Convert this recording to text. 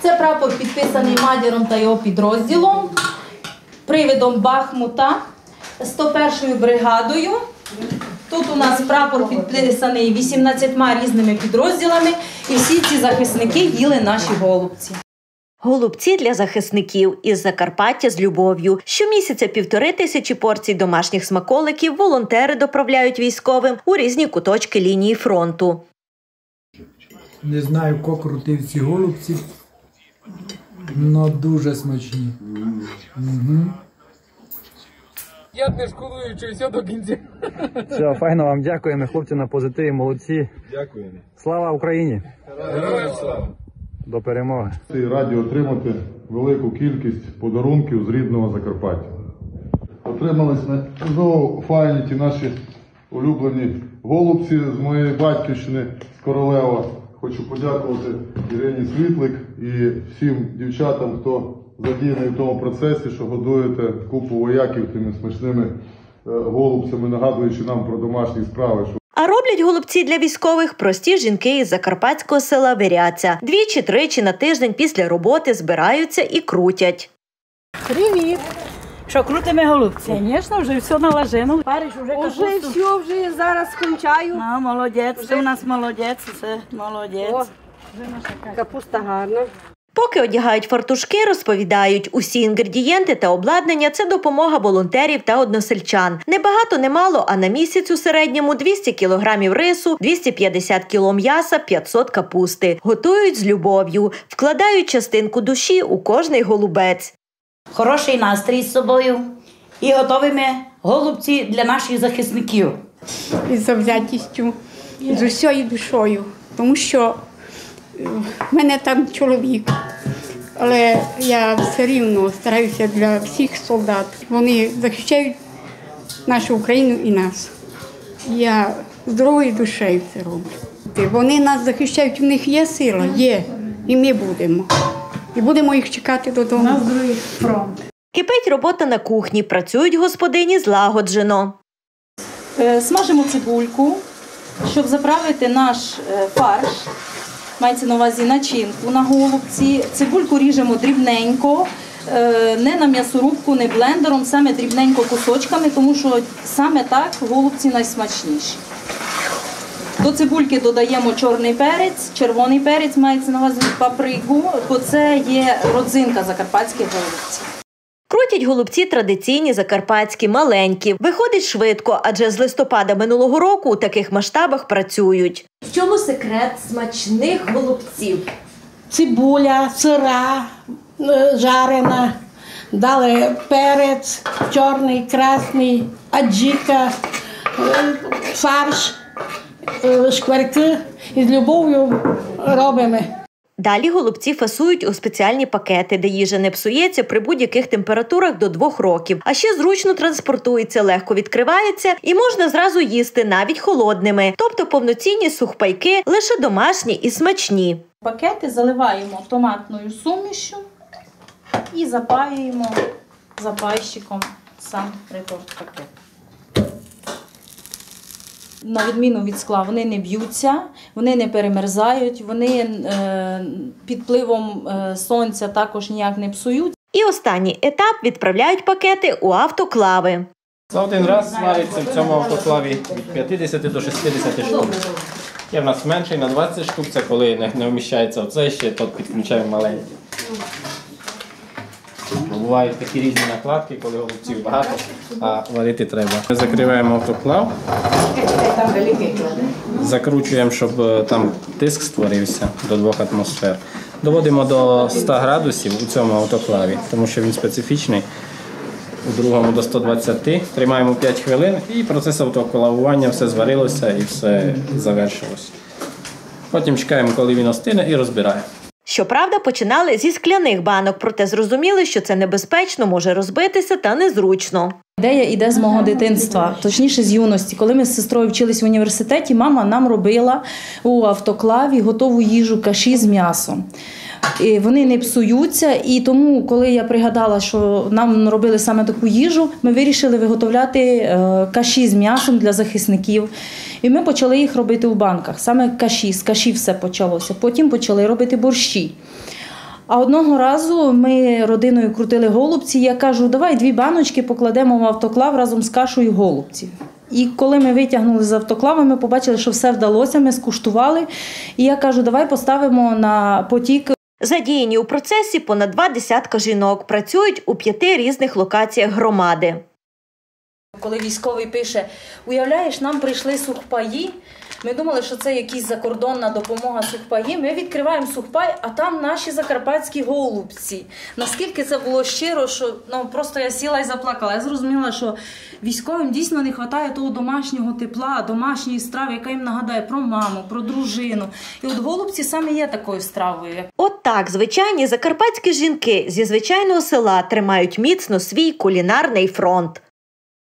Це прапор підписаний Мадяром та його підрозділом, привидом Бахмута, 101-ю бригадою. Тут у нас прапор підписаний 18 різними підрозділами, і всі ці захисники їли наші голубці. Голубці для захисників із Закарпаття з любов'ю. Щомісяця 1500 порцій домашніх смаколиків волонтери доправляють військовим у різні куточки лінії фронту. Не знаю, хто крутив ці голубці, але дуже смачні. Я не шкодую, що все до кінця. Все, файно вам дякуємо, хлопці на позитиві, молодці. Дякуємо. Слава Україні! Героям слава! До перемоги! Раді отримати велику кількість подарунків з рідного Закарпаття. Отримались знову файні ті наші улюблені голубці з моєї батьківщини, з Королева. Хочу подякувати Ірині Світлик і всім дівчатам, хто задіяний в тому процесі, що годуєте купу вояків тими смачними голубцями, нагадуючи нам про домашні справи. А роблять голубці для військових прості жінки із закарпатського села Виряця. 2-3 на тиждень після роботи збираються і крутять. Привіт! Що, крутимо голубці? Звісно, вже все налажено. Париш вже капусту? Вже зараз скончаю. А, молодець, ти у нас молодець, це молодець. Капуста гарна. Поки одягають фартушки, розповідають, усі інгредієнти та обладнання – це допомога волонтерів та односельчан. Небагато, немало, а на місяць у середньому 200 кілограмів рису, 250 кіло м'яса, 500 капусти. Готують з любов'ю, вкладають частинку душі у кожний голубець. Хороший настрій з собою і готовимо голубці для наших захисників. Із завзятістю, з усією душою, тому що в мене там чоловік, але я все рівно стараюся для всіх солдат. Вони захищають нашу Україну і нас. Я здоровою душею це роблю. Вони нас захищають, в них є сила, є, і ми будемо. І будемо їх чекати додому. На другий фронт. Кипить робота на кухні, працюють господині злагоджено. Смажимо цибульку, щоб заправити наш фарш. Мається на увазі начинку на голубці. Цибульку ріжемо дрібненько, не на м'ясорубку, не блендером, саме дрібненько кусочками, тому що саме так голубці найсмачніші. До цибульки додаємо чорний перець, червоний перець, мається на увазі паприку, бо це є родзинка закарпатських голубців. Крутять голубці традиційні закарпатські, маленькі. Виходить швидко, адже з листопада минулого року у таких масштабах працюють. В чому секрет смачних голубців? Цибуля, сира, жарена, дали перець, чорний, красний, аджика, фарш, шкварки і з любов'ю робимо. Далі голубці фасують у спеціальні пакети, де їжа не псується при будь-яких температурах до 2 років. А ще зручно транспортується, легко відкривається і можна зразу їсти, навіть холодними. Тобто повноцінні сухпайки, лише домашні і смачні. Пакети заливаємо томатною сумішю і запаюємо запайщиком сам пакет. На відміну від скла, вони не б'ються, вони не перемерзають, вони під впливом сонця також ніяк не псують. І останній етап – відправляють пакети у автоклави. За один раз вариться в цьому автоклаві від 50 до 60 штук. Є в нас менший на 20 штук, це коли не вміщається оцей ще, то підключаємо маленький. Бувають такі різні накладки, коли голубців багато, а варити треба. Ми закриваємо автоклав, закручуємо, щоб там тиск створився до 2 атмосфер. Доводимо до 100 градусів у цьому автоклаві, тому що він специфічний. У другому до 120, тримаємо 5 хвилин і процес автоклавування, все зварилося і все завершилося. Потім чекаємо, коли він остине, і розбираємо. Щоправда, починали зі скляних банок, проте зрозуміли, що це небезпечно, може розбитися та незручно. Ідея йде з мого дитинства, точніше з юності. Коли ми з сестрою вчились в університеті, мама нам робила у автоклаві готову їжу, каші з м'ясом. І вони не псуються, і тому, коли я пригадала, що нам робили саме таку їжу, ми вирішили виготовляти каші з м'ясом для захисників. І ми почали їх робити у банках, саме каші, з каші все почалося. Потім почали робити борщі. А одного разу ми родиною крутили голубці, я кажу, давай 2 баночки покладемо в автоклав разом з кашею голубців. І коли ми витягнули з автоклава, ми побачили, що все вдалося, ми скуштували. І я кажу, давай поставимо на потік. Задіяні у процесі понад 20 жінок. Працюють у 5 різних локаціях громади. Коли військовий пише, уявляєш, нам прийшли сухпаї, ми думали, що це якась закордонна допомога сухпаї, ми відкриваємо сухпай, а там наші закарпатські голубці. Наскільки це було щиро, що просто я сіла і заплакала. Я зрозуміла, що військовим дійсно не вистачає того домашнього тепла, домашньої страви, яка їм нагадає про маму, про дружину. І от голубці саме є такою стравою. От так звичайні закарпатські жінки зі звичайного села тримають міцно свій кулінарний фронт.